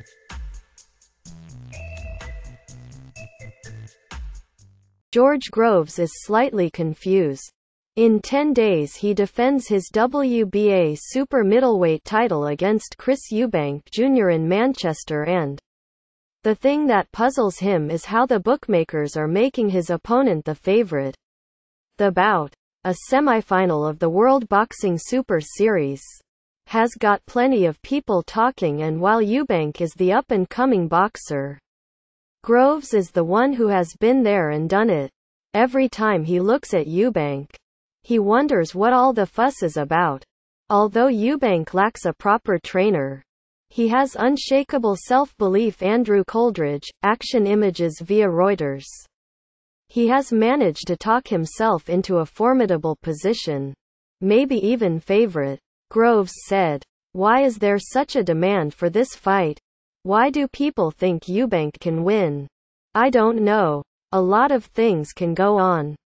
George Groves is slightly confused. In 10 days he defends his WBA super middleweight title against Chris Eubank Jr. in Manchester, and the thing that puzzles him is how the bookmakers are making his opponent the favorite. The bout, a semi-final of the World Boxing Super Series, has got plenty of people talking, and while Eubank is the up-and-coming boxer, Groves is the one who has been there and done it. Every time he looks at Eubank, he wonders what all the fuss is about. Although Eubank lacks a proper trainer, he has unshakable self-belief. Andrew Coldridge, Action Images via Reuters. He has managed to talk himself into a formidable position, maybe even favorite. Groves said, "Why is there such a demand for this fight? Why do people think Eubank can win? I don't know. A lot of things can go on.